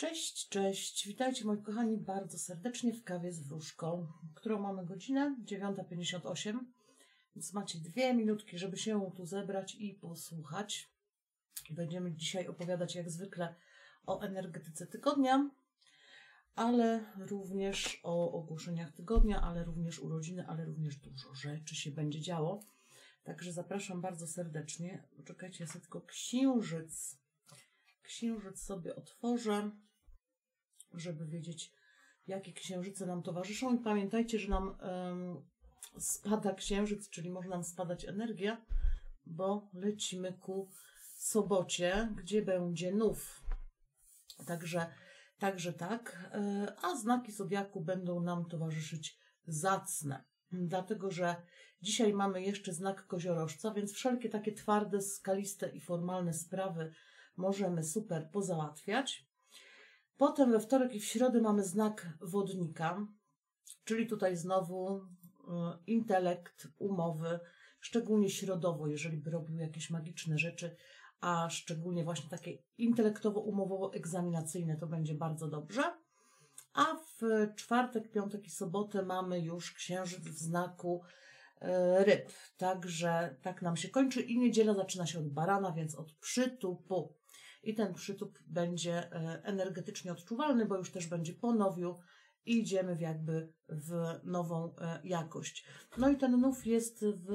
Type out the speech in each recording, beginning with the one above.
Cześć, cześć. Witajcie moi kochani bardzo serdecznie w kawie z wróżką, którą mamy godzinę 9:58, więc macie 2 minutki, żeby się tu zebrać i posłuchać. Będziemy dzisiaj opowiadać jak zwykle o energetyce tygodnia, ale również o ogłoszeniach tygodnia, ale również urodziny, ale również dużo rzeczy się będzie działo. Także zapraszam bardzo serdecznie. Poczekajcie, ja sobie tylko księżyc sobie otworzę, żeby wiedzieć, jakie księżyce nam towarzyszą. I pamiętajcie, że nam spada księżyc, czyli może nam spadać energia, bo lecimy ku sobocie, gdzie będzie nów. Także tak. A znaki zodiaku będą nam towarzyszyć zacne. Dlatego, że dzisiaj mamy jeszcze znak koziorożca, więc wszelkie takie twarde, skaliste i formalne sprawy możemy super pozałatwiać. Potem we wtorek i w środę mamy znak wodnika, czyli tutaj znowu intelekt, umowy, szczególnie środowo, jeżeli by robił jakieś magiczne rzeczy, a szczególnie właśnie takie intelektowo-umowowo-egzaminacyjne, to będzie bardzo dobrze. A w czwartek, piątek i sobotę mamy już księżyc w znaku ryb, także tak nam się kończy i niedziela zaczyna się od barana, więc od przytupu. I ten przytup będzie energetycznie odczuwalny, bo już też będzie po nowiu i idziemy w nową jakość. No i ten nów jest w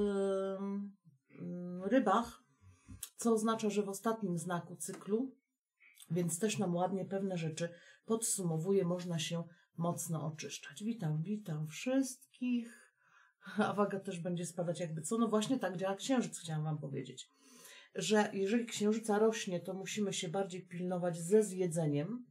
rybach, co oznacza, że w ostatnim znaku cyklu, więc też nam ładnie pewne rzeczy podsumowuje, można się mocno oczyszczać. Witam wszystkich. A waga też będzie spadać jakby co. No właśnie tak działa księżyc, chciałam wam powiedzieć, że jeżeli księżyca rośnie, to musimy się bardziej pilnować ze zjedzeniem,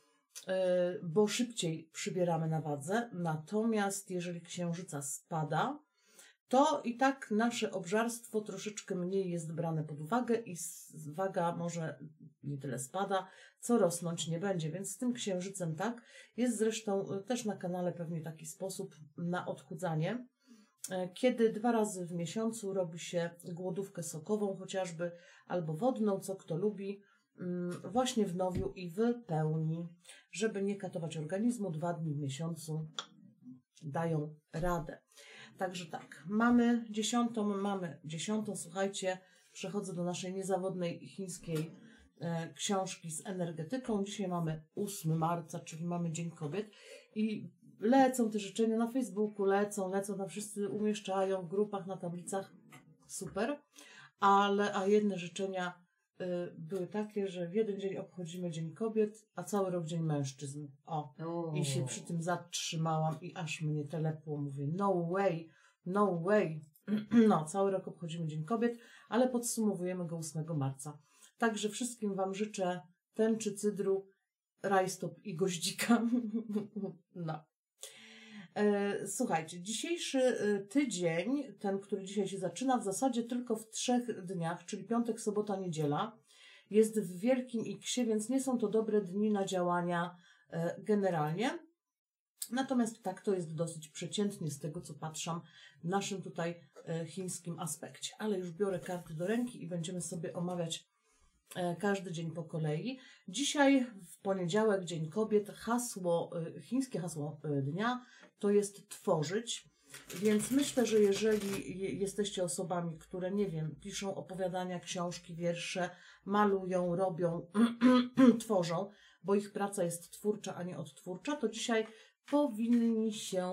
bo szybciej przybieramy na wadze. Natomiast jeżeli księżyca spada, to i tak nasze obżarstwo troszeczkę mniej jest brane pod uwagę i waga może nie tyle spada, co rosnąć nie będzie. Więc z tym księżycem tak. Jest zresztą też na kanale pewnie taki sposób na odchudzanie, kiedy 2 razy w miesiącu robi się głodówkę sokową chociażby, albo wodną, co kto lubi, właśnie w nowiu i w pełni, żeby nie katować organizmu. 2 dni w miesiącu dają radę. Także tak, mamy 10, słuchajcie, przechodzę do naszej niezawodnej chińskiej książki z energetyką. Dzisiaj mamy 8 marca, czyli mamy Dzień Kobiet i lecą te życzenia na Facebooku, lecą, tam wszyscy umieszczają w grupach, na tablicach, super, a jedne życzenia były takie, że w jeden dzień obchodzimy Dzień Kobiet, a cały rok Dzień Mężczyzn. I się przy tym zatrzymałam i aż mnie telepło, mówię, no way, no way. No, cały rok obchodzimy Dzień Kobiet, ale podsumowujemy go 8 marca. Także wszystkim wam życzę tęczy, cydru, rajstop i goździka. No. Słuchajcie, dzisiejszy tydzień, ten, który dzisiaj się zaczyna, w zasadzie tylko w 3 dniach, czyli piątek, sobota, niedziela, jest w Wielkim Iksie, więc nie są to dobre dni na działania generalnie. Natomiast tak to jest dosyć przeciętnie z tego, co patrzę w naszym tutaj chińskim aspekcie. Ale już biorę karty do ręki i będziemy sobie omawiać każdy dzień po kolei. Dzisiaj w poniedziałek, Dzień Kobiet, chińskie hasło dnia to jest tworzyć, więc myślę, że jeżeli jesteście osobami, które, nie wiem, piszą opowiadania, książki, wiersze, malują, robią, tworzą, bo ich praca jest twórcza, a nie odtwórcza, to dzisiaj powinny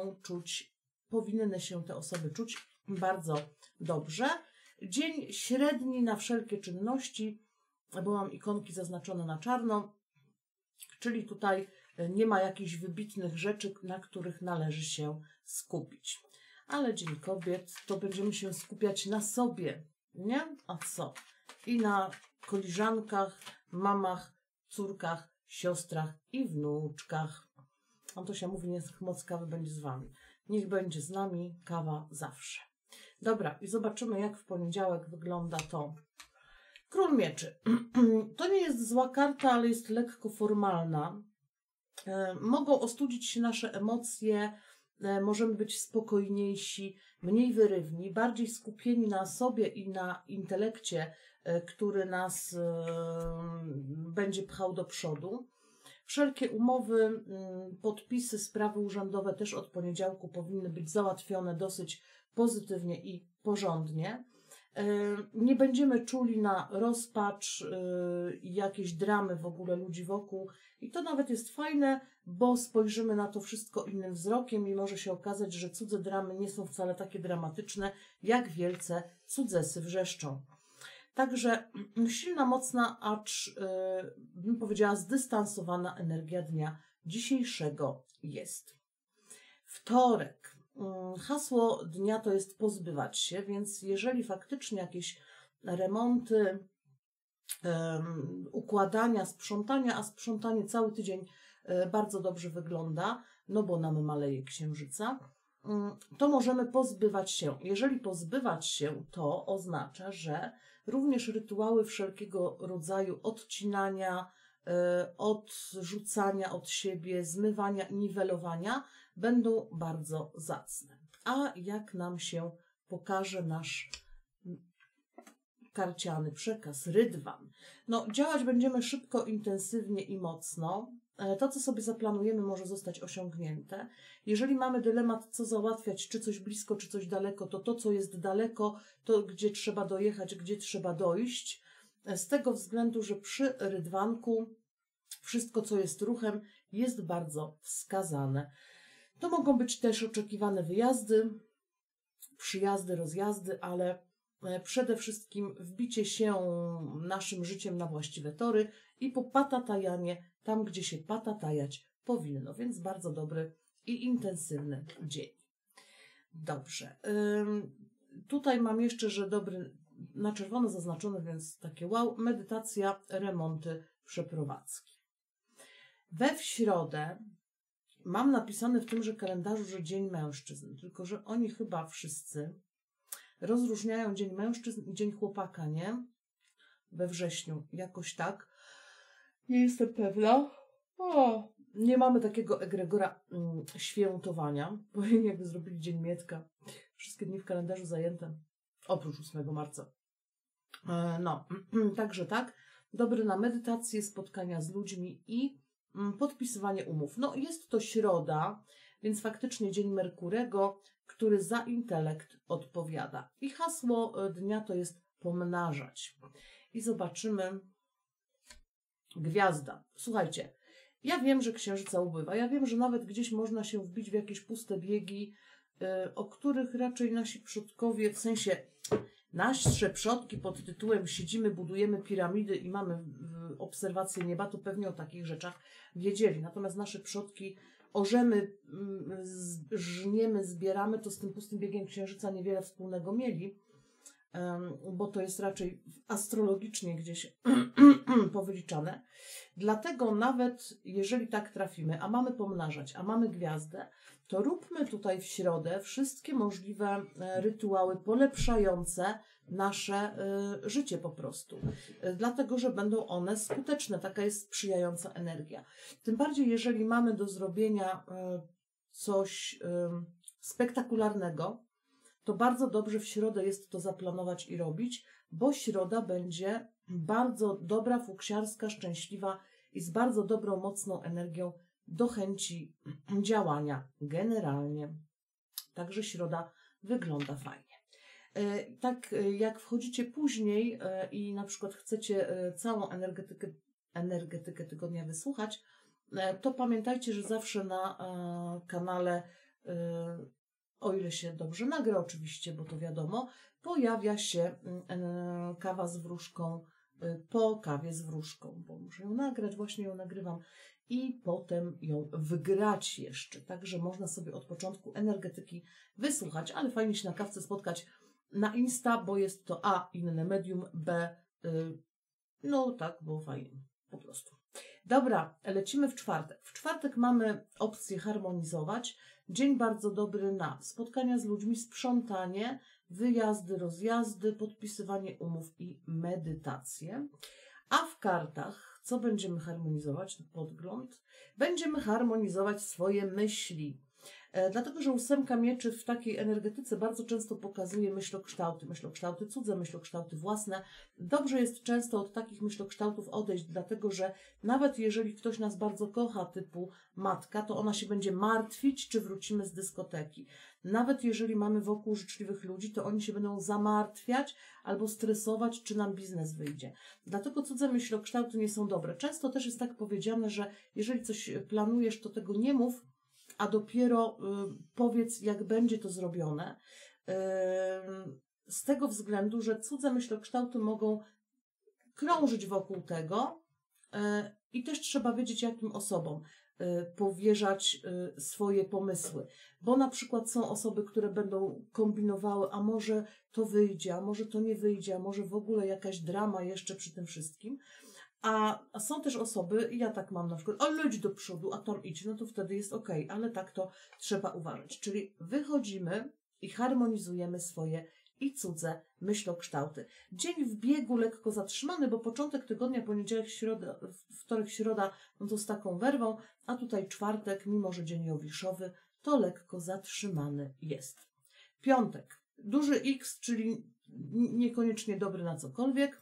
się te osoby czuć bardzo dobrze. Dzień średni na wszelkie czynności, bo mam ikonki zaznaczone na czarno, czyli tutaj nie ma jakichś wybitnych rzeczy, na których należy się skupić. Ale Dzień Kobiet to będziemy się skupiać na sobie, nie? A co? I na koleżankach, mamach, córkach, siostrach i wnuczkach. Antosia mówi, niech moc kawy będzie z wami. Niech będzie z nami kawa zawsze. Dobra, i zobaczymy, jak w poniedziałek wygląda to. Król Mieczy. To nie jest zła karta, ale jest lekko formalna. Mogą ostudzić się nasze emocje, możemy być spokojniejsi, mniej wyrywni, bardziej skupieni na sobie i na intelekcie, który nas będzie pchał do przodu. Wszelkie umowy, podpisy, sprawy urzędowe też od poniedziałku powinny być załatwione dosyć pozytywnie i porządnie. Nie będziemy czuli na rozpacz i jakieś dramy w ogóle ludzi wokół. I to nawet jest fajne, bo spojrzymy na to wszystko innym wzrokiem i może się okazać, że cudze dramy nie są wcale takie dramatyczne, jak wielce cudzesy wrzeszczą. Także silna, mocna, acz bym powiedziała zdystansowana energia dnia dzisiejszego jest. Wtorek. Hasło dnia to jest pozbywać się, więc jeżeli faktycznie jakieś remonty, układania, sprzątania, a sprzątanie cały tydzień bardzo dobrze wygląda, no bo nam maleje księżyca, to możemy pozbywać się. Jeżeli pozbywać się, to oznacza, że również rytuały wszelkiego rodzaju odcinania, odrzucania od siebie, zmywania i niwelowania będą bardzo zacne. A jak nam się pokaże nasz karciany przekaz, rydwan? No, działać będziemy szybko, intensywnie i mocno. To, co sobie zaplanujemy, może zostać osiągnięte. Jeżeli mamy dylemat, co załatwiać, czy coś blisko, czy coś daleko, to to, co jest daleko, to gdzie trzeba dojechać, gdzie trzeba dojść. Z tego względu, że przy rydwanku wszystko, co jest ruchem, jest bardzo wskazane. To mogą być też oczekiwane wyjazdy, przyjazdy, rozjazdy, ale przede wszystkim wbicie się naszym życiem na właściwe tory i popatatajanie tam, gdzie się patatajać powinno. Więc bardzo dobry i intensywny dzień. Dobrze. Tutaj mam jeszcze, że dobry, na czerwono zaznaczony, więc takie wow, medytacja, remonty, przeprowadzki. We środę mam napisane w tymże kalendarzu, że Dzień Mężczyzn, tylko że oni chyba wszyscy rozróżniają Dzień Mężczyzn i Dzień Chłopaka, nie? We wrześniu, jakoś tak. Nie jestem pewna. Nie mamy takiego egregora świętowania. Powiem, jakby zrobili Dzień Mietka. Wszystkie dni w kalendarzu zajęte, oprócz 8 marca. No, także tak. Dobry na medytację, spotkania z ludźmi i podpisywanie umów. No, jest to środa, więc faktycznie dzień Merkurego, który za intelekt odpowiada. I hasło dnia to jest pomnażać. I zobaczymy. Gwiazda. Słuchajcie, ja wiem, że księżyca ubywa. Ja wiem, że nawet gdzieś można się wbić w jakieś puste biegi, o których raczej nasi przodkowie, w sensie nasze przodki pod tytułem siedzimy, budujemy piramidy i mamy obserwację nieba, to pewnie o takich rzeczach wiedzieli. Natomiast nasze przodki orzemy, żniemy, zbieramy, to z tym pustym biegiem księżyca niewiele wspólnego mieli, bo to jest raczej astrologicznie gdzieś powyliczane. Dlatego nawet jeżeli tak trafimy, a mamy pomnażać, a mamy gwiazdę, to róbmy tutaj w środę wszystkie możliwe rytuały polepszające nasze życie po prostu. Dlatego, że będą one skuteczne. Taka jest sprzyjająca energia. Tym bardziej, jeżeli mamy do zrobienia coś spektakularnego, to bardzo dobrze w środę jest to zaplanować i robić, bo środa będzie bardzo dobra, fuksiarska, szczęśliwa i z bardzo dobrą, mocną energią do chęci działania generalnie. Także środa wygląda fajnie. Tak jak wchodzicie później i na przykład chcecie całą energetykę tygodnia wysłuchać, to pamiętajcie, że zawsze na kanale, o ile się dobrze nagra oczywiście, bo to wiadomo, pojawia się kawa z wróżką po kawie z wróżką, bo muszę ją nagrać, właśnie ją nagrywam i potem ją wygrać jeszcze. Także można sobie od początku energetyki wysłuchać, ale fajnie się na kawce spotkać na Insta, bo jest to A, inne medium, B, no tak, było fajnie, po prostu. Dobra, lecimy w czwartek. W czwartek mamy opcję harmonizować. Dzień bardzo dobry na spotkania z ludźmi, sprzątanie, wyjazdy, rozjazdy, podpisywanie umów i medytację. A w kartach, co będziemy harmonizować? Podgląd. Będziemy harmonizować swoje myśli. Dlatego, że 8 mieczy w takiej energetyce bardzo często pokazuje myślokształty cudze, myślokształty własne. Dobrze jest często od takich myślokształtów odejść, dlatego, że nawet jeżeli ktoś nas bardzo kocha, typu matka, to ona się będzie martwić, czy wrócimy z dyskoteki. Nawet jeżeli mamy wokół życzliwych ludzi, to oni się będą zamartwiać albo stresować, czy nam biznes wyjdzie. Dlatego cudze myślokształty nie są dobre. Często też jest tak powiedziane, że jeżeli coś planujesz, to tego nie mów, a dopiero powiedz, jak będzie to zrobione. Z tego względu, że cudze myślokształty mogą krążyć wokół tego i też trzeba wiedzieć, jakim osobom powierzać swoje pomysły. Bo na przykład są osoby, które będą kombinowały, a może to wyjdzie, a może to nie wyjdzie, a może w ogóle jakaś drama jeszcze przy tym wszystkim. A są też osoby, ja tak mam na przykład, leć do przodu, a tam idź, no to wtedy jest okej, ale tak to trzeba uważać. Czyli wychodzimy i harmonizujemy swoje i cudze myślokształty. Dzień w biegu lekko zatrzymany, bo początek tygodnia, poniedziałek, środa, wtorek, środa, no to z taką werwą, a tutaj czwartek, mimo że dzień jowiszowy, to lekko zatrzymany jest. Piątek, duży X, czyli niekoniecznie dobry na cokolwiek,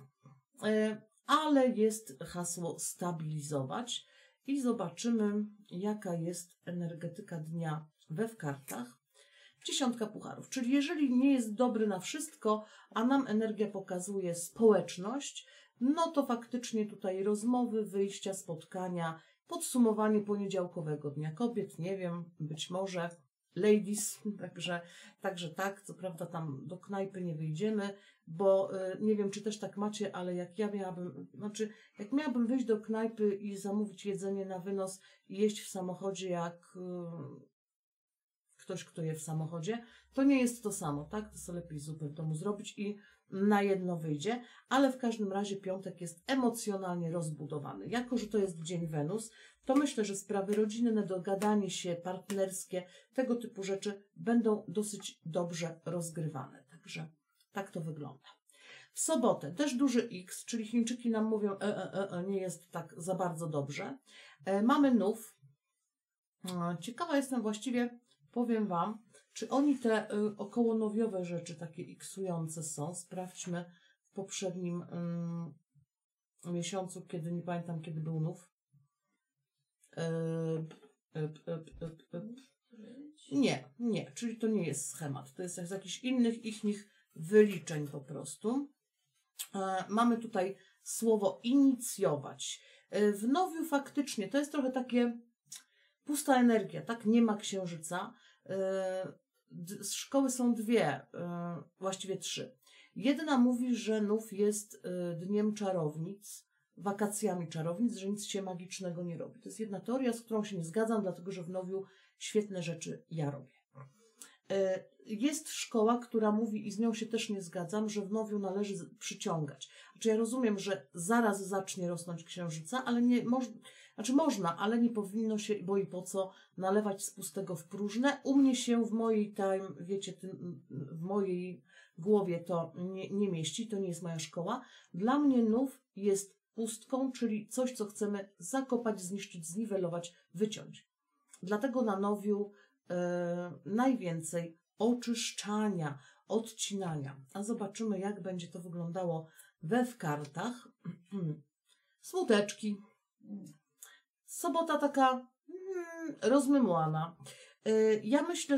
ale jest hasło stabilizować i zobaczymy, jaka jest energetyka dnia w kartach. 10 pucharów, czyli jeżeli nie jest dobry na wszystko, a nam energia pokazuje społeczność, no to faktycznie tutaj rozmowy, wyjścia, spotkania, podsumowanie poniedziałkowego Dnia Kobiet, nie wiem, być może ladies, także tak, co prawda tam do knajpy nie wyjdziemy, bo nie wiem, czy też tak macie, ale jak jak miałabym wyjść do knajpy i zamówić jedzenie na wynos i jeść w samochodzie jak ktoś, kto je w samochodzie, to nie jest to samo, tak? To sobie lepiej zupę w domu zrobić i na jedno wyjdzie, ale w każdym razie piątek jest emocjonalnie rozbudowany. Jako że to jest dzień Wenus, to myślę, że sprawy rodzinne, dogadanie się, partnerskie, tego typu rzeczy będą dosyć dobrze rozgrywane. Także tak to wygląda. W sobotę też duży X, czyli Chińczyki nam mówią, nie jest tak za bardzo dobrze. Mamy nów. Ciekawa jestem właściwie, powiem Wam, czy oni te okołonowiowe rzeczy takie iksujące są. Sprawdźmy w poprzednim miesiącu, kiedy nie pamiętam, kiedy był nów. Nie, czyli to nie jest schemat. To jest z jakichś innych ich wyliczeń po prostu. Mamy tutaj słowo inicjować. W nowiu faktycznie to jest trochę takie pusta energia, tak? Nie ma księżyca. Szkoły są dwie, właściwie trzy. Jedna mówi, że nów jest dniem czarownic, wakacjami czarownic, że nic się magicznego nie robi. To jest jedna teoria, z którą się nie zgadzam, dlatego że w nowiu świetne rzeczy ja robię. Jest szkoła, która mówi, i z nią się też nie zgadzam, że w nowiu należy przyciągać. Znaczy ja rozumiem, że zaraz zacznie rosnąć księżyca, ale nie można, można, ale nie powinno się, bo i po co, nalewać z pustego w próżne. U mnie się w mojej w mojej głowie to nie mieści, to nie jest moja szkoła. Dla mnie nów jest pustką, czyli coś, co chcemy zakopać, zniszczyć, zniwelować, wyciąć. Dlatego na nowiu najwięcej oczyszczania, odcinania. A zobaczymy, jak będzie to wyglądało w kartach. Smuteczki. Sobota taka rozmymłana. Ja myślę,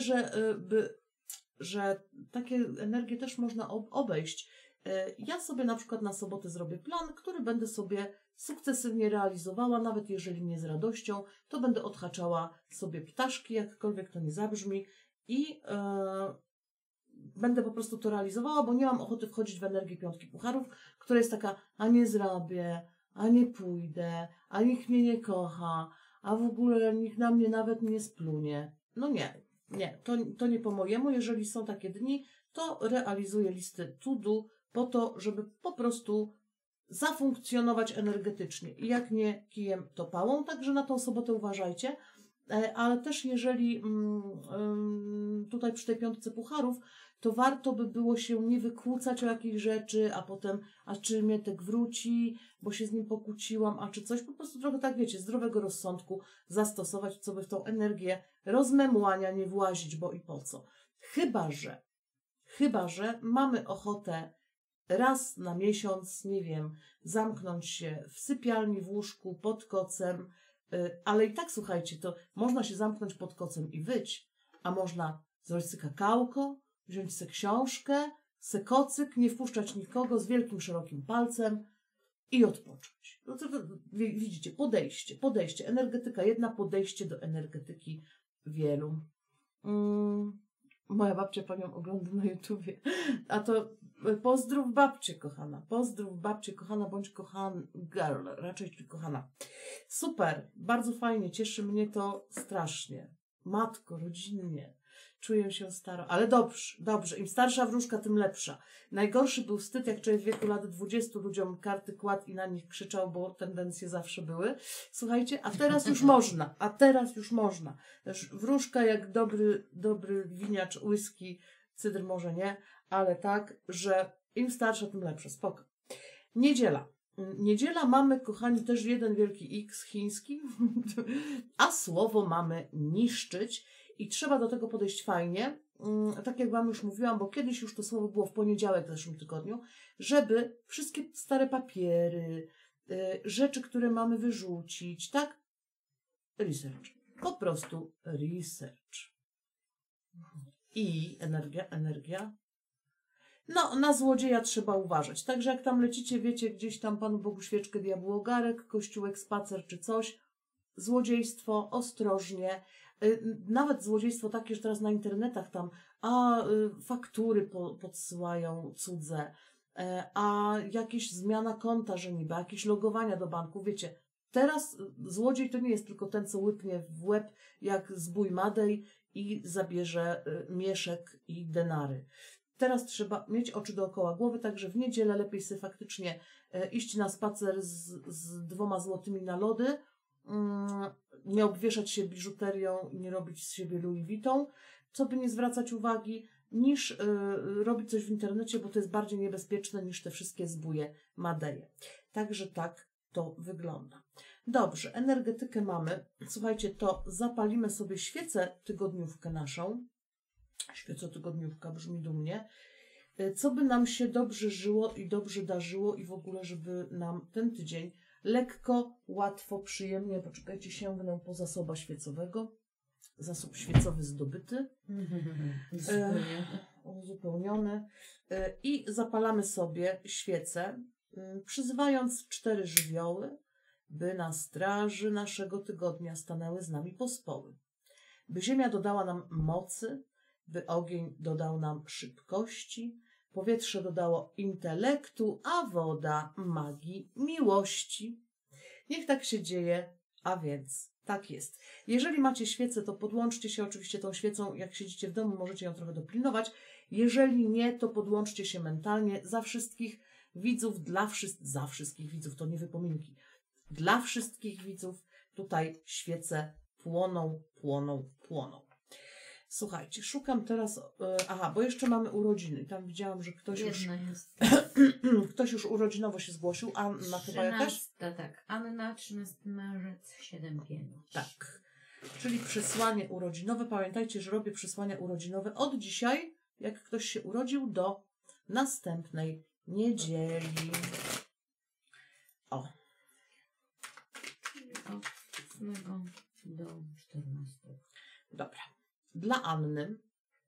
że takie energie też można obejść. Ja sobie na przykład na sobotę zrobię plan, który będę sobie sukcesywnie realizowała, nawet jeżeli nie z radością, to będę odhaczała sobie ptaszki, jakkolwiek to nie zabrzmi i będę po prostu to realizowała, bo nie mam ochoty wchodzić w energię piątki pucharów, która jest taka, a nie zrobię, a nie pójdę, a nikt mnie nie kocha, a w ogóle nikt na mnie nawet nie splunie. No nie, to nie po mojemu. Jeżeli są takie dni, to realizuję listy to do po to, żeby po prostu zafunkcjonować energetycznie. I jak nie kijem, to pałą. Także na tą sobotę uważajcie. Ale też jeżeli tutaj przy tej piątce pucharów, to warto by było się nie wykłócać o jakiejś rzeczy, a potem, a czy Mietek wróci, bo się z nim pokłóciłam, a czy coś, po prostu trochę tak, wiecie, zdrowego rozsądku zastosować, co by w tą energię rozmemłania nie włazić, bo i po co. Chyba, że mamy ochotę raz na miesiąc, nie wiem, zamknąć się w sypialni, w łóżku, pod kocem, ale i tak, słuchajcie, to można się zamknąć pod kocem i wyć, a można zrobić sobie kakałko, wziąć sobie książkę, se kocyk, nie wpuszczać nikogo z wielkim, szerokim palcem i odpocząć. No to widzicie, podejście, energetyka jedna, podejście do energetyki wielu. Moja babcia panią ogląda na YouTubie, a to pozdrów babcię kochana, bądź kochany, girl, raczej kochana. Super, bardzo fajnie, cieszy mnie to strasznie. Matko, rodzinnie, czuję się staro, ale dobrze, im starsza wróżka, tym lepsza. Najgorszy był wstyd, jak człowiek w wieku lat 20 ludziom karty kładł i na nich krzyczał, bo tendencje zawsze były. Słuchajcie, a teraz już można. Też wróżka jak dobry winiacz whisky, cydr może nie, ale tak, że im starsza, tym lepsza. Spoko. Niedziela mamy, kochani, też jeden wielki X chiński, a słowo mamy niszczyć i trzeba do tego podejść fajnie, tak jak wam już mówiłam, bo kiedyś już to słowo było w poniedziałek w zeszłym tygodniu, żeby wszystkie stare papiery, rzeczy, które mamy wyrzucić, tak? Research. Po prostu research. I energia. No, na złodzieja trzeba uważać. Także jak tam lecicie, wiecie, gdzieś tam Panu Bogu świeczkę, diabłu ogarek, kościółek, spacer czy coś, złodziejstwo, ostrożnie. Nawet złodziejstwo takie, że teraz na internetach tam, faktury podsyłają cudze, a jakieś zmiana konta, że niby, jakieś logowania do banku, wiecie. Teraz złodziej to nie jest tylko ten, co łypnie w łeb jak zbój Madej i zabierze mieszek i denary. Teraz trzeba mieć oczy dookoła głowy, także w niedzielę lepiej sobie faktycznie iść na spacer z 2 złotymi na lody, nie obwieszać się biżuterią i nie robić z siebie Louis Vuitton, co by nie zwracać uwagi, niż robić coś w internecie, bo to jest bardziej niebezpieczne niż te wszystkie zbóje Madeje. Także tak to wygląda. Dobrze, energetykę mamy. Słuchajcie, to zapalimy sobie świecę tygodniówkę naszą. Świecotygodniówka brzmi dumnie. Co by nam się dobrze żyło i dobrze darzyło i w ogóle, żeby nam ten tydzień lekko, łatwo, przyjemnie, poczekajcie, sięgnę po zasoba świecowego. Zasób świecowy zdobyty. Uzupełniony. I zapalamy sobie świecę, przyzywając 4 żywioły, by na straży naszego tygodnia stanęły z nami pospoły. By ziemia dodała nam mocy, by ogień dodał nam szybkości, powietrze dodało intelektu, a woda magii miłości. Niech tak się dzieje, a więc tak jest. Jeżeli macie świecę, to podłączcie się oczywiście tą świecą, jak siedzicie w domu, możecie ją trochę dopilnować. Jeżeli nie, to podłączcie się mentalnie za wszystkich widzów, za wszystkich widzów, to nie wypominki. Dla wszystkich widzów tutaj świece płoną. Słuchajcie, szukam teraz, bo jeszcze mamy urodziny. Tam widziałam, że ktoś już urodzinowo się zgłosił. Anna chyba jakaś? Tak. Anna, 13 marzec, 7:05. Tak. Czyli przesłanie urodzinowe. Pamiętajcie, że robię przesłania urodzinowe od dzisiaj, jak ktoś się urodził, do następnej niedzieli. Od 8 do 14. Dobra. Dla Anny.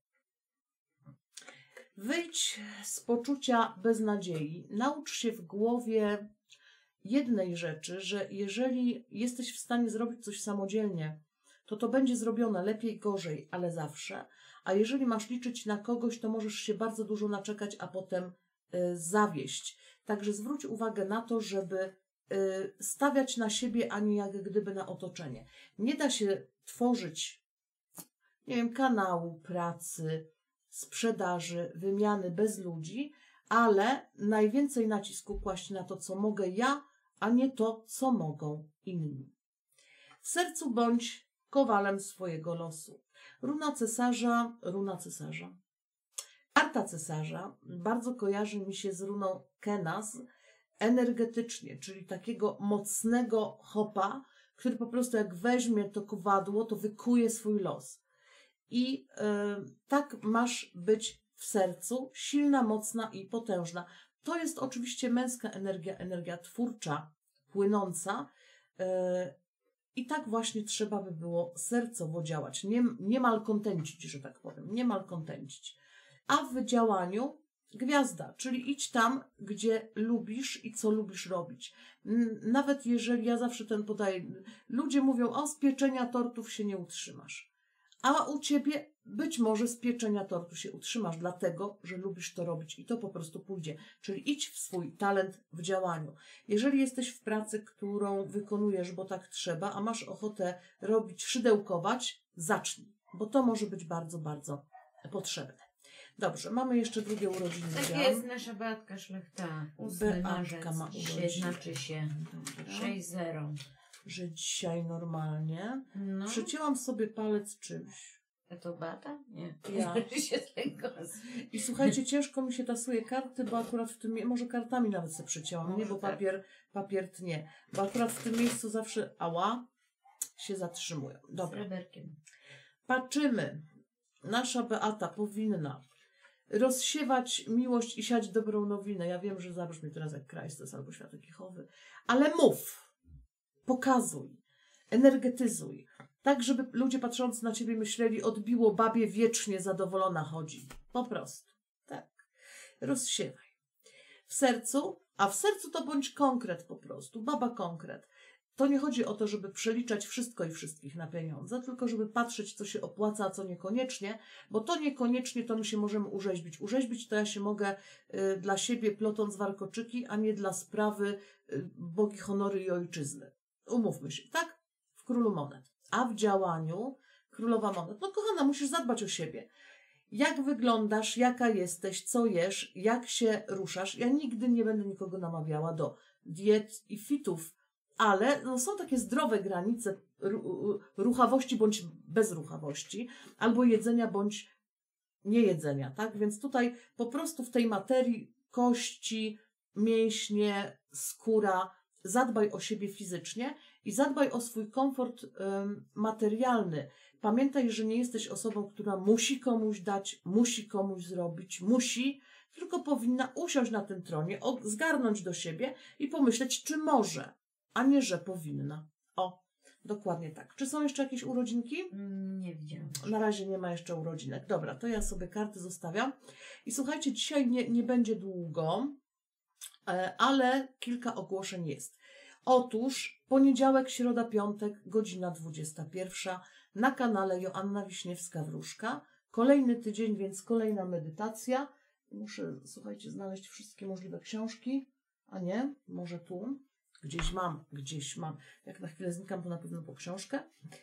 Wyjdź z poczucia beznadziei. Naucz się w głowie jednej rzeczy, że jeżeli jesteś w stanie zrobić coś samodzielnie, to będzie zrobione lepiej, gorzej, ale zawsze. A jeżeli masz liczyć na kogoś, to możesz się bardzo dużo naczekać, a potem zawieść. Także zwróć uwagę na to, żeby stawiać na siebie, a nie jak gdyby na otoczenie. Nie da się tworzyć, nie wiem, kanału, pracy, sprzedaży, wymiany bez ludzi, ale najwięcej nacisku kłaść na to, co mogę ja, a nie to, co mogą inni. W sercu bądź kowalem swojego losu. Runa cesarza. Karta cesarza bardzo kojarzy mi się z runą Kenas energetycznie, czyli takiego mocnego chopa, który po prostu jak weźmie to kowadło, to wykuje swój los. I tak masz być w sercu, silna, mocna i potężna. To jest oczywiście męska energia, energia twórcza, płynąca. I tak właśnie trzeba by było sercowo działać. Nie malkontencić, że tak powiem. Nie malkontencić. A w działaniu gwiazda, czyli idź tam, gdzie lubisz i co lubisz robić. Nawet jeżeli, ja zawsze ten podaję, ludzie mówią, o, z pieczenia tortów się nie utrzymasz. A u ciebie być może z pieczenia tortu się utrzymasz, dlatego, że lubisz to robić i to po prostu pójdzie. Czyli idź w swój talent w działaniu. Jeżeli jesteś w pracy, którą wykonujesz, bo tak trzeba, a masz ochotę robić, szydełkować, zacznij, bo to może być bardzo, bardzo potrzebne. Dobrze, mamy jeszcze drugie urodziny. Tak jest nasza Beatka Szlachta. 8 marzec, ma urodziny. znaczy się 6-0. Że dzisiaj normalnie. No. Przycięłam sobie palec czymś. A to Beata? Nie. Ja. się tego... I słuchajcie, ciężko mi się tasuje karty, bo akurat w tym, może kartami nawet sobie przycięłam, nie, bo tak. papier tnie. Bo akurat w tym miejscu zawsze, się zatrzymują. Dobra. Sreberkiem. Patrzymy. Nasza Beata powinna rozsiewać miłość i siać dobrą nowinę. Ja wiem, że zabrzmi teraz jak Chrystus albo Święty Jehowy, ale mów. Pokazuj, energetyzuj, tak żeby ludzie patrząc na ciebie myśleli, odbiło babie wiecznie zadowolona chodzi. Po prostu. Tak. Rozsiewaj. W sercu, a w sercu to bądź konkret po prostu, baba konkret. To nie chodzi o to, żeby przeliczać wszystko i wszystkich na pieniądze, tylko żeby patrzeć, co się opłaca, a co niekoniecznie, bo to niekoniecznie to my się możemy urzeźbić. Urzeźbić to ja się mogę dla siebie plotąc warkoczyki, a nie dla sprawy bogi, honory i ojczyzny. Umówmy się, tak? W królu monet. A w działaniu królowa monet. No kochana, musisz zadbać o siebie. Jak wyglądasz, jaka jesteś, co jesz, jak się ruszasz. Ja nigdy nie będę nikogo namawiała do diet i fitów, ale no, są takie zdrowe granice ruchawości bądź bezruchawości, albo jedzenia bądź niejedzenia, tak? Więc tutaj po prostu w tej materii kości, mięśnie, skóra, zadbaj o siebie fizycznie i zadbaj o swój komfort materialny. Pamiętaj, że nie jesteś osobą, która musi komuś dać, musi komuś zrobić, tylko powinna usiąść na tym tronie, zgarnąć do siebie i pomyśleć, czy może, a nie, że powinna. O, dokładnie tak. Czy są jeszcze jakieś urodzinki? Nie widziałam. Na razie nie ma jeszcze urodzinek. Dobra, to ja sobie karty zostawiam. I słuchajcie, dzisiaj nie będzie długo, ale kilka ogłoszeń jest. Otóż poniedziałek, środa, piątek, godzina 21 na kanale Joanna Wiśniewska-Wróżka. Kolejny tydzień, więc kolejna medytacja. Muszę, słuchajcie, znaleźć wszystkie możliwe książki. A nie, może tu. Gdzieś mam. Jak na chwilę znikam, to na pewno po książkę.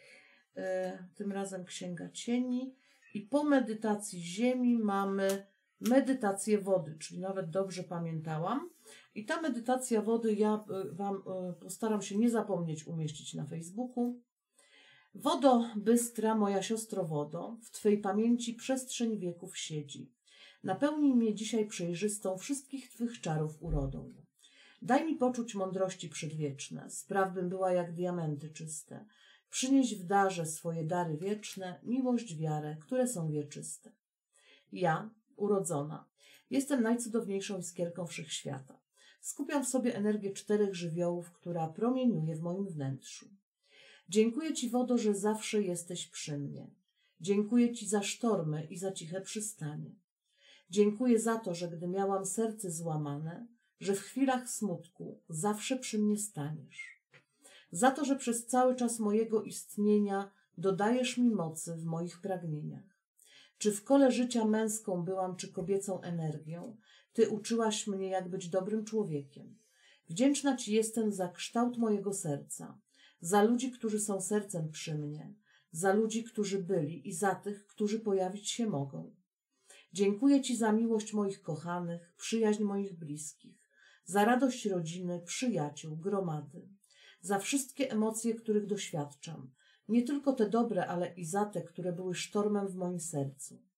Tym razem Księga Cieni. I po medytacji ziemi mamy medytację wody, czyli nawet dobrze pamiętałam. I ta medytacja wody ja Wam postaram się nie zapomnieć umieścić na Facebooku. Wodo bystra, moja siostro wodo, w Twej pamięci przestrzeń wieków siedzi. Napełnij mnie dzisiaj przejrzystą wszystkich Twych czarów urodą. Daj mi poczuć mądrości przedwieczne, spraw bym była jak diamenty czyste. Przynieś w darze swoje dary wieczne, miłość, wiarę, które są wieczyste. Ja, urodzona, jestem najcudowniejszą iskierką wszechświata. Skupiam w sobie energię 4 żywiołów, która promieniuje w moim wnętrzu. Dziękuję Ci, wodo, że zawsze jesteś przy mnie. Dziękuję Ci za sztormy i za ciche przystanie. Dziękuję za to, że gdy miałam serce złamane, że w chwilach smutku zawsze przy mnie staniesz. Za to, że przez cały czas mojego istnienia dodajesz mi mocy w moich pragnieniach. Czy w kole życia męską byłam, czy kobiecą energią, Ty uczyłaś mnie, jak być dobrym człowiekiem. Wdzięczna Ci jestem za kształt mojego serca, za ludzi, którzy są sercem przy mnie, za ludzi, którzy byli i za tych, którzy pojawić się mogą. Dziękuję Ci za miłość moich kochanych, przyjaźń moich bliskich, za radość rodziny, przyjaciół, gromady, za wszystkie emocje, których doświadczam, nie tylko te dobre, ale i za te, które były sztormem w moim sercu.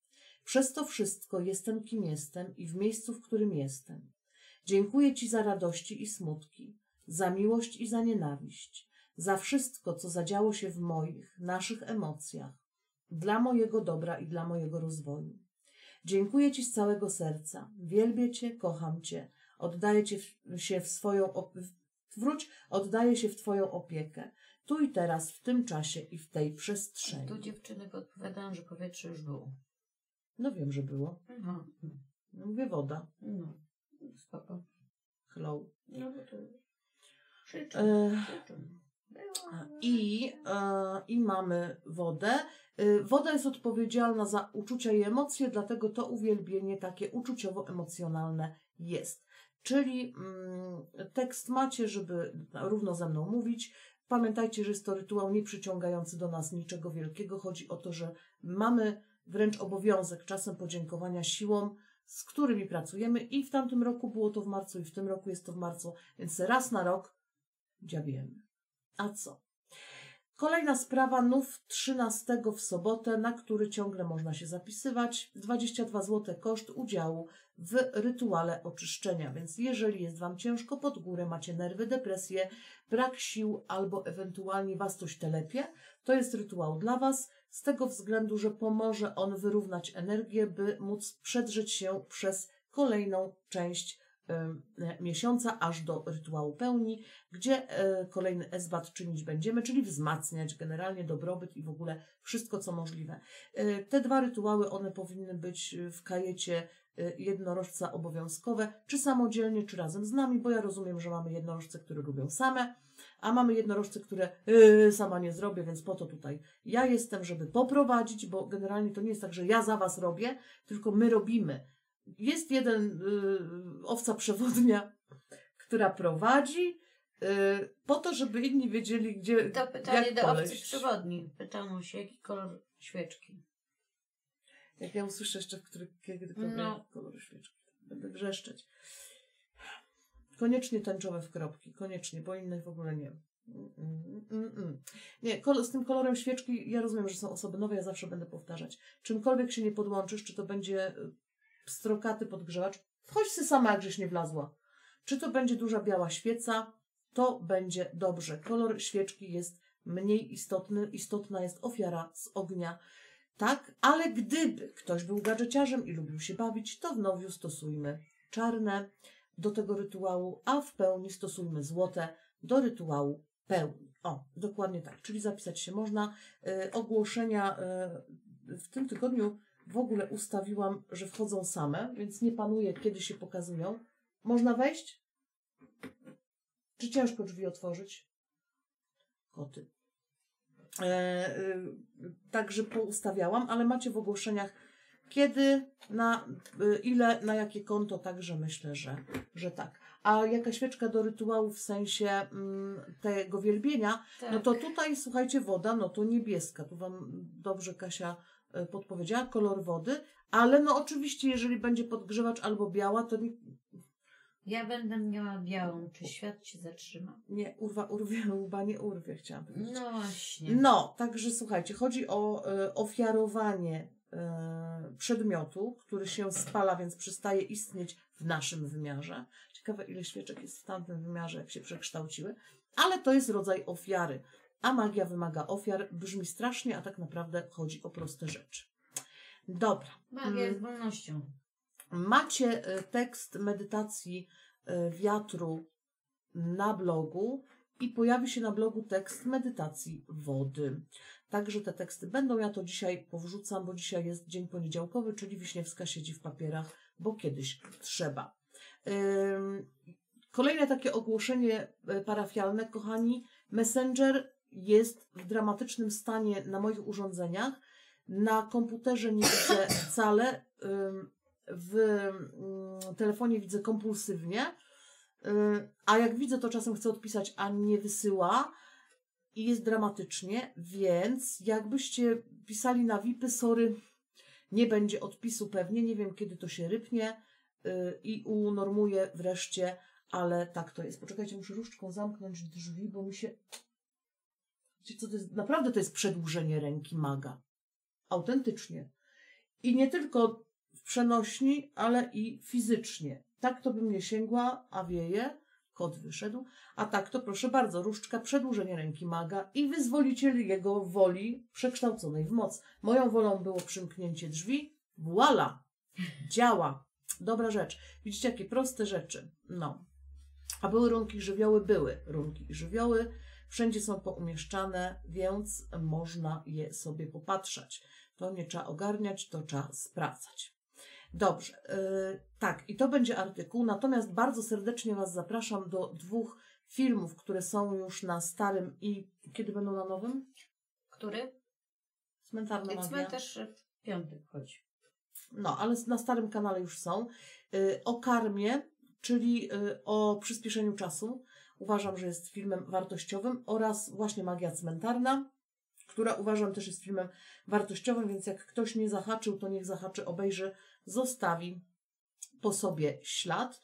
Przez to wszystko jestem, kim jestem i w miejscu, w którym jestem. Dziękuję Ci za radości i smutki, za miłość i za nienawiść, za wszystko, co zadziało się w moich, naszych emocjach, dla mojego dobra i dla mojego rozwoju. Dziękuję Ci z całego serca, wielbię Cię, kocham Cię, oddaję się w swoją oddaję się w Twoją opiekę, tu i teraz, w tym czasie i w tej przestrzeni. Tu dziewczyny podpowiadają, że powietrze już było. No wiem, że było. Aha. No mówię woda. No, spoko. Hello. No bo to krzyczę. I mamy wodę. Woda jest odpowiedzialna za uczucia i emocje, dlatego to uwielbienie takie uczuciowo-emocjonalne jest. Czyli tekst macie, żeby równo ze mną mówić. Pamiętajcie, że jest to rytuał nie przyciągający do nas niczego wielkiego. Chodzi o to, że mamy wręcz obowiązek czasem podziękowania siłom, z którymi pracujemy i w tamtym roku było to w marcu i w tym roku jest to w marcu, więc raz na rok dziabiemy. A co? Kolejna sprawa, nów 13 w sobotę, na który ciągle można się zapisywać. 22 zł koszt udziału w rytuale oczyszczenia, więc jeżeli jest Wam ciężko pod górę, macie nerwy, depresję, brak sił albo ewentualnie Was coś telepie, to jest rytuał dla Was z tego względu, że pomoże on wyrównać energię, by móc przedrzeć się przez kolejną część miesiąca, aż do rytuału pełni, gdzie kolejny esbat czynić będziemy, czyli wzmacniać generalnie dobrobyt i w ogóle wszystko, co możliwe. Te dwa rytuały, one powinny być w kajecie jednorożca obowiązkowe, czy samodzielnie, czy razem z nami, bo ja rozumiem, że mamy jednorożce, które lubią same, a mamy jednorożce, które sama nie zrobię, więc po to tutaj ja jestem, żeby poprowadzić, bo generalnie to nie jest tak, że ja za Was robię, tylko my robimy. Jest jeden owca przewodnia, która prowadzi po to, żeby inni wiedzieli, gdzie To pytanie jak do poleść. owcy przewodni. Pytano się, jaki kolor świeczki. Jak ja usłyszę jeszcze, kiedy kolor świeczki, będę wrzeszczeć. Koniecznie tęczowe w kropki, koniecznie, bo innych w ogóle nie. Nie, z tym kolorem świeczki, ja rozumiem, że są osoby nowe, ja zawsze będę powtarzać. Czymkolwiek się nie podłączysz, czy to będzie strokaty podgrzewacz, wchodź sy sama, jak żeś nie wlazła. Czy to będzie duża biała świeca, to będzie dobrze. Kolor świeczki jest mniej istotny, istotna jest ofiara z ognia. Tak, ale gdyby ktoś był gadżeciarzem i lubił się bawić, to w nowiu stosujmy czarne do tego rytuału, a w pełni stosujmy złote do rytuału pełni. O, dokładnie tak, czyli zapisać się można. Ogłoszenia w tym tygodniu w ogóle ustawiłam, że wchodzą same, więc nie panuję, kiedy się pokazują. Można wejść? Czy ciężko drzwi otworzyć? Koty. Także poustawiałam, ale macie w ogłoszeniach kiedy, na ile, na jakie konto, także myślę, że tak. A jaka świeczka do rytuału w sensie tego wielbienia, Tak. no to tutaj, słuchajcie, woda, no to niebieska. Tu Wam dobrze Kasia podpowiedziała, kolor wody, ale no oczywiście, jeżeli będzie podgrzewacz albo biała, to nie... Ja będę miała białą. Czy świat się zatrzyma? Nie, łba nie urwie, chciałam powiedzieć. No właśnie. No, także słuchajcie, chodzi o ofiarowanie przedmiotu, który się spala, więc przestaje istnieć w naszym wymiarze. Ciekawe, ile świeczek jest w tamtym wymiarze, jak się przekształciły, ale to jest rodzaj ofiary. A magia wymaga ofiar. Brzmi strasznie, a tak naprawdę chodzi o proste rzeczy. Dobra. Magia z wolnością. Macie tekst medytacji wiatru na blogu i pojawi się na blogu tekst medytacji wody. Także te teksty będą. Ja to dzisiaj powrzucam, bo dzisiaj jest dzień poniedziałkowy, czyli Wiśniewska siedzi w papierach, bo kiedyś trzeba. Kolejne takie ogłoszenie parafialne, kochani. Messenger jest w dramatycznym stanie na moich urządzeniach. Na komputerze nie widzę wcale. W telefonie widzę kompulsywnie, a jak widzę, to czasem chcę odpisać, a nie wysyła i jest dramatycznie, więc jakbyście pisali na VIP-y, sorry, nie będzie odpisu pewnie, nie wiem kiedy to się rypnie i unormuje wreszcie, ale tak to jest. Poczekajcie, muszę różdżką zamknąć drzwi, bo mi się... Wiecie co, to jest? Naprawdę to jest przedłużenie ręki maga. Autentycznie. I nie tylko w przenośni, ale i fizycznie. Tak to bym nie sięgła, a wieje. Kot wyszedł. A tak to proszę bardzo, różdżka, przedłużenie ręki maga i wyzwoliciel jego woli przekształconej w moc. Moją wolą było przymknięcie drzwi. Voila! Działa. Dobra rzecz. Widzicie, jakie proste rzeczy. No. A były runki żywioły? Były runki żywioły. Wszędzie są poumieszczane, więc można je sobie popatrzeć. To nie trzeba ogarniać, to trzeba sprawdzać. Dobrze, tak, i to będzie artykuł, natomiast bardzo serdecznie Was zapraszam do 2 filmów, które są już na starym i kiedy będą na nowym? Który? Cmentarna magia. Cmentarz w piątek chodzi. No, ale na starym kanale już są. O karmie, czyli o przyspieszeniu czasu. Uważam, że jest filmem wartościowym oraz właśnie Magia Cmentarna, która uważam też jest filmem wartościowym, więc jak ktoś nie zahaczył, to niech zahaczy, obejrzy, zostawi po sobie ślad.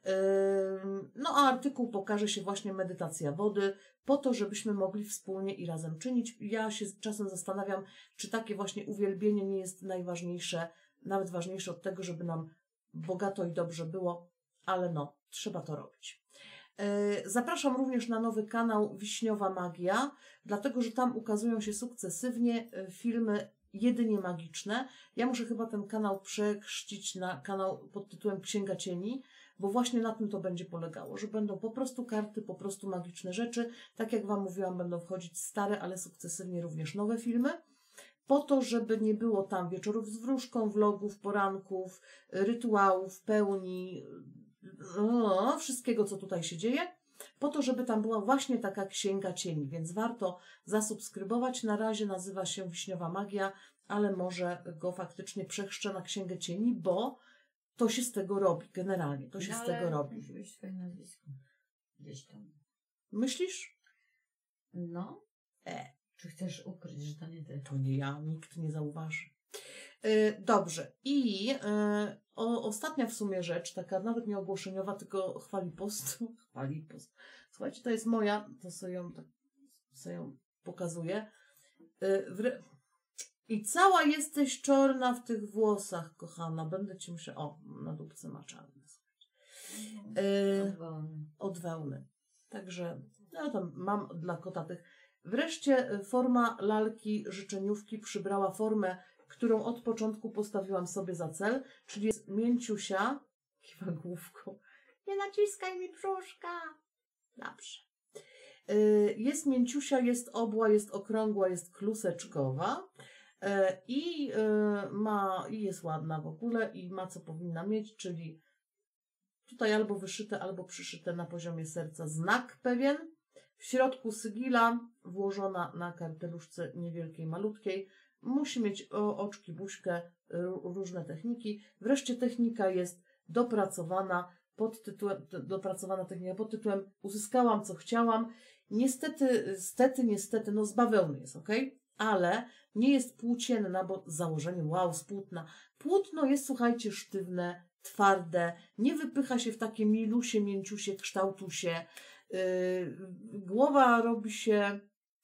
No a artykuł pokaże się właśnie medytacja wody, po to, żebyśmy mogli wspólnie i razem czynić. Ja się czasem zastanawiam, czy takie właśnie uwielbienie nie jest najważniejsze, nawet ważniejsze od tego, żeby nam bogato i dobrze było, ale no, trzeba to robić. Zapraszam również na nowy kanał Wiśniowa Magia, dlatego że tam ukazują się sukcesywnie filmy jedynie magiczne. Ja muszę chyba ten kanał przechrzcić na kanał pod tytułem Księga Cieni, bo właśnie na tym to będzie polegało, że będą po prostu karty, po prostu magiczne rzeczy. Tak jak Wam mówiłam, będą wchodzić stare, ale sukcesywnie również nowe filmy, po to, żeby nie było tam wieczorów z wróżką, vlogów, poranków, rytuałów, pełni, wszystkiego, co tutaj się dzieje, po to, żeby tam była właśnie taka Księga Cieni, więc warto zasubskrybować. Na razie nazywa się Wiśniowa Magia, ale może go faktycznie przechrzczę na Księgę Cieni, bo to się z tego robi, generalnie, to się z tego robi. Musi być swoje nazwisko. Gdzieś tam. Myślisz? No. Czy chcesz ukryć, że to nie ty? To nie ja, nikt nie zauważy. Dobrze. I ostatnia w sumie rzecz, taka nawet nie ogłoszeniowa, tylko chwalipost. Chwalipost. Słuchajcie, to jest moja, to sobie ją pokazuję. I cała jesteś czarna w tych włosach, kochana. Będę ci musiała... O, na dupce ma czarne. Od wełny. Także ja tam mam dla kota tych. Wreszcie forma lalki życzeniówki przybrała formę, którą od początku postawiłam sobie za cel, czyli jest mięciusia, kiwa główką, nie naciskaj mi brzuszka. Dobrze. Jest mięciusia, jest obła, jest okrągła, jest kluseczkowa i jest ładna w ogóle i ma co powinna mieć, czyli tutaj albo wyszyte, albo przyszyte na poziomie serca znak pewien. W środku sygila włożona na karteluszce niewielkiej, malutkiej. Musi mieć oczki, buźkę, różne techniki. Wreszcie technika jest dopracowana technika pod tytułem uzyskałam co chciałam. Niestety, no z bawełny jest, ok? Ale nie jest płócienna, bo z założeniem z płótna. Płótno jest, słuchajcie, sztywne, twarde, nie wypycha się w takie milusie, mięciusie, kształtusie. Głowa robi się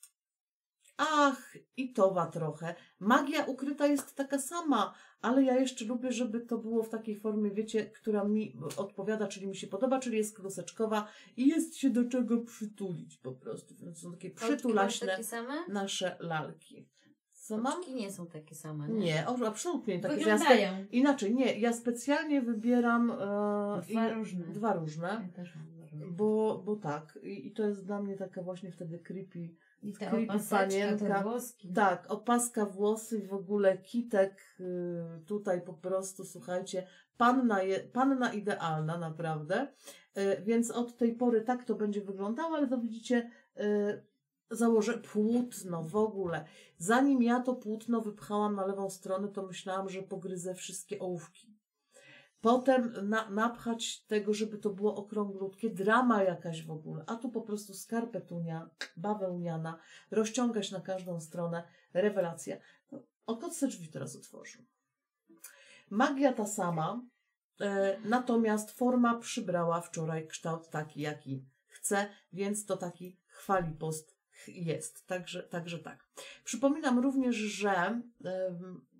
i towa trochę. Magia ukryta jest taka sama, ale ja jeszcze lubię, żeby to było w takiej formie, wiecie, która mi odpowiada, czyli mi się podoba, czyli jest kluseczkowa i jest się do czego przytulić po prostu. Więc są takie przytulaśne takie same? nasze lalki. Co mam? Oczki nie są takie same, nie? Nie, absolutnie nie takie. Wyglądają. Inaczej, nie, ja specjalnie wybieram Dwa różne. Ja też mam dwa różne. Bo tak, i to jest dla mnie taka właśnie wtedy creepy. I ta opaseczka, te włoski. Tak, opaska, włosy i w ogóle kitek tutaj po prostu, słuchajcie, panna idealna naprawdę, więc od tej pory tak to będzie wyglądało, ale to widzicie, założę płótno w ogóle. Zanim ja to płótno wypchałam na lewą stronę, to myślałam, że pogryzę wszystkie ołówki. Potem napchać tego, żeby to było okrąglutkie, drama jakaś w ogóle, a tu po prostu skarpetunia, bawełniana, rozciągać na każdą stronę, rewelacja. Kot se drzwi teraz otworzył. Magia ta sama, natomiast forma przybrała wczoraj kształt taki, jaki chcę, więc to taki chwalipost jest. Także tak. Przypominam również, że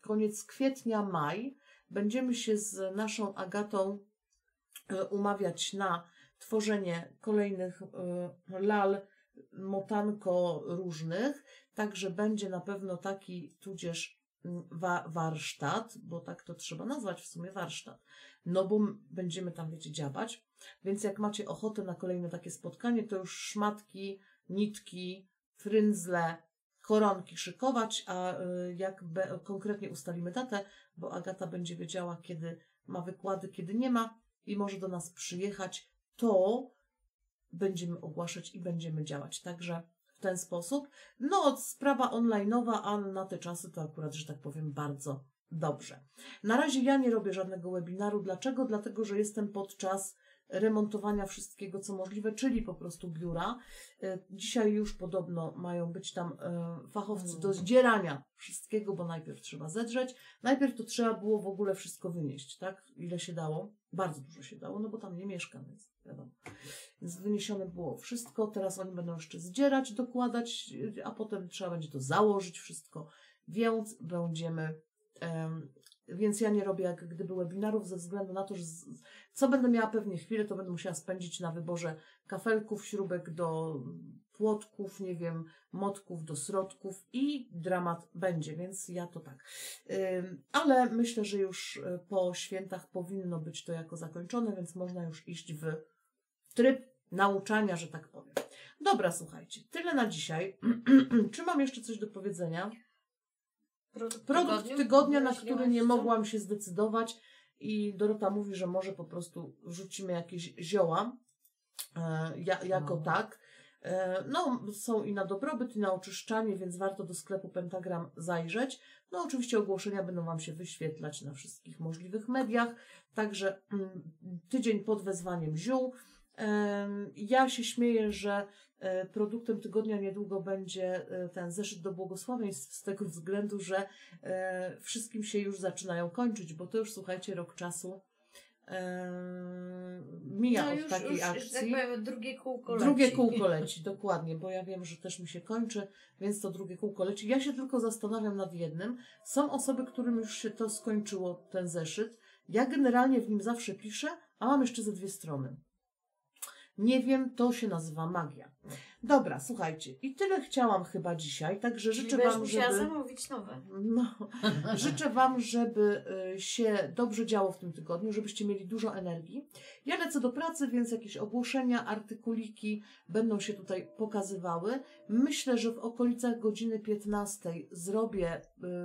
koniec kwietnia, maj będziemy się z naszą Agatą umawiać na tworzenie kolejnych lal, motanko różnych, także będzie na pewno taki tudzież warsztat, bo tak to trzeba nazwać w sumie warsztat, no bo będziemy tam, wiecie, działać, więc jak macie ochotę na kolejne takie spotkanie, to już szmatki, nitki, fryndzle, koronki szykować, a jak konkretnie ustalimy datę, bo Agata będzie wiedziała, kiedy ma wykłady, kiedy nie ma i może do nas przyjechać, to będziemy ogłaszać i będziemy działać. Także w ten sposób. No, sprawa online'owa, a na te czasy to akurat, że tak powiem, bardzo dobrze. Na razie ja nie robię żadnego webinaru. Dlaczego? Dlatego, że jestem podczas remontowania wszystkiego, co możliwe, czyli po prostu biura. Dzisiaj już podobno mają być tam fachowcy do zdzierania wszystkiego, bo najpierw trzeba zedrzeć. Najpierw to trzeba było w ogóle wszystko wynieść, tak? Ile się dało? Bardzo dużo się dało, no bo tam nie mieszkam, więc wiadomo. Więc wyniesione było wszystko. Teraz oni będą jeszcze zdzierać, dokładać, a potem trzeba będzie to założyć wszystko, więc będziemy... Więc ja nie robię jak gdyby webinarów ze względu na to, że co będę miała pewnie chwilę, to będę musiała spędzić na wyborze kafelków, śrubek do płotków, nie wiem, motków do środków i dramat będzie, więc ja to tak. Ale myślę, że już po świętach powinno być to jako zakończone, więc można już iść w tryb nauczania, że tak powiem. Dobra, słuchajcie, tyle na dzisiaj. Czy mam jeszcze coś do powiedzenia? Produkt tygodnia, na który nie mogłam się zdecydować i Dorota mówi, że może po prostu wrzucimy jakieś zioła jako tak. No, są i na dobrobyt, i na oczyszczanie, więc warto do sklepu Pentagram zajrzeć. No, oczywiście ogłoszenia będą Wam się wyświetlać na wszystkich możliwych mediach, także tydzień pod wezwaniem ziół. Ja się śmieję, że produktem tygodnia niedługo będzie ten zeszyt do błogosławieństw z tego względu, że wszystkim się już zaczynają kończyć, bo to już, słuchajcie, rok czasu mija od takiej akcji. Tak powiem, drugie kółko leci. Drugie kółko leci, dokładnie, bo ja wiem, że też mi się kończy, więc to drugie kółko leci. Ja się tylko zastanawiam nad jednym. Są osoby, którym już się to skończyło, ten zeszyt. Ja generalnie w nim zawsze piszę, a mam jeszcze ze 2 strony. Nie wiem, to się nazywa magia. Dobra, słuchajcie, i tyle chciałam chyba dzisiaj, także życzę Wam, musiała zamówić nowe. No, życzę Wam, żeby się dobrze działo w tym tygodniu, żebyście mieli dużo energii. Ja lecę do pracy, więc jakieś ogłoszenia, artykuliki będą się tutaj pokazywały. Myślę, że w okolicach godziny 15 zrobię...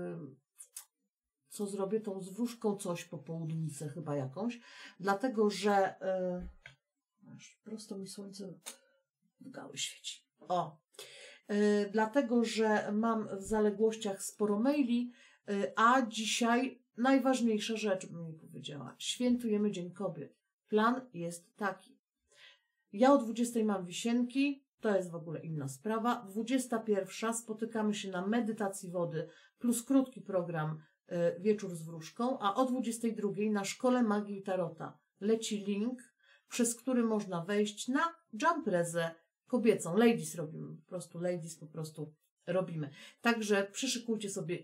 Co zrobię? Tą z wróżką coś po południcę chyba jakąś, dlatego, że... prosto mi słońce w gały świeci. Dlatego, że mam w zaległościach sporo maili, a dzisiaj najważniejsza rzecz, bym mi powiedziała, świętujemy Dzień Kobiet. Plan jest taki. Ja o 20 mam wisienki, to jest w ogóle inna sprawa. 21 spotykamy się na medytacji wody plus krótki program Wieczór z wróżką, a o 22 na Szkole Magii i Tarota leci link, przez który można wejść na jumprezę kobiecą. Ladies robimy, po prostu robimy. Także przyszykujcie sobie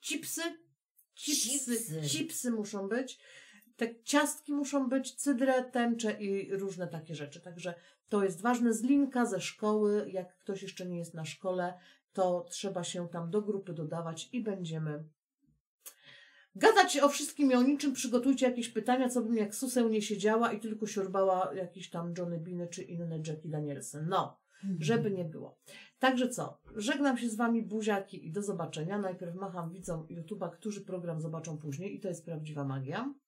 chipsy muszą być, te ciastki muszą być, cydrę, tęcze i różne takie rzeczy. Także to jest ważne. Z linka ze szkoły, jak ktoś jeszcze nie jest na szkole, to trzeba się tam do grupy dodawać i będziemy gadać o wszystkim i o niczym. Przygotujcie jakieś pytania, co bym jak suseł nie siedziała i tylko siorbała jakiś tam Johnny Beany czy inne Jackie Danielsen. No, żeby nie było. Także co? Żegnam się z Wami, buziaki i do zobaczenia. Najpierw macham widzom YouTube'a, którzy program zobaczą później i to jest prawdziwa magia.